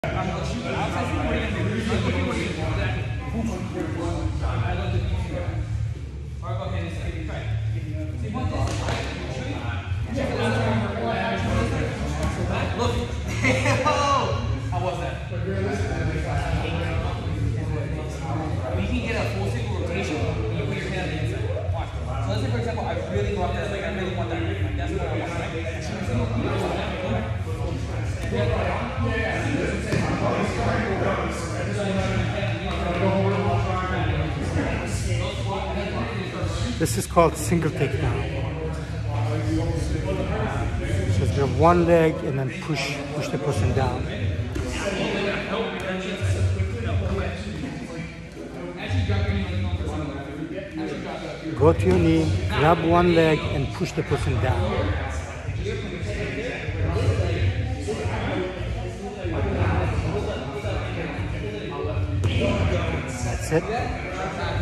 How was that? You can get a full circle rotation when you put your hand on the inside. Watch. So let's say, for example, I really want that. Like, I really want that. Like, that's what I want, right? This is called single takedown. So you have one leg and then push the person down. Go to your knee, grab one leg and push the person down. That's it.